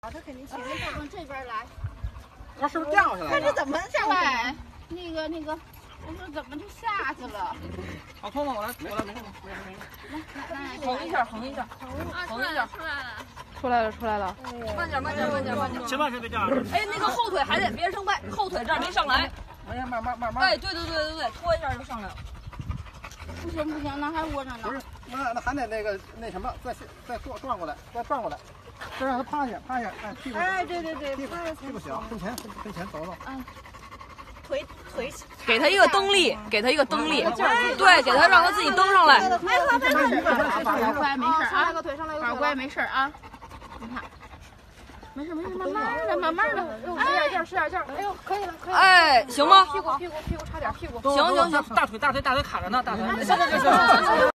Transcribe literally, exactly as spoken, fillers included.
他肯定前面再往这边来。 他是不是掉下来了？ 他是怎么下来？那个那个，我说怎么就下去了？ 好痛吗？我来，我来，没事没事没事。 横一下，横一下，横一下， 出来了，出来了。 慢点，慢点，慢点，慢点。 千万是别这样。 哎，那个后腿还得别生背，后腿这儿没上来。 没事，慢慢慢慢。 哎，对对对对对，拖一下就上来了。 不行不行，那还窝着呢。 不是，那那还得那个那什么，再再转转过来，再转过来，再让他趴下，趴下，哎，屁股。 哎，对对对， 屁股屁股小，跟前跟前走走。 哎，腿腿。 给他一个蹬力，给他一个蹬力，对，给他让他自己蹬上来。 没错没错，宝乖没事啊，上来个腿上来个腿，宝乖没事啊。你看，没事没事，慢慢的慢慢的，使点劲使点劲，哎呦，可以了可以了。 哎，行吗？ 屁股屁股屁股差点屁股。 行行行， 大腿大腿大腿卡着呢，大腿。行行行行。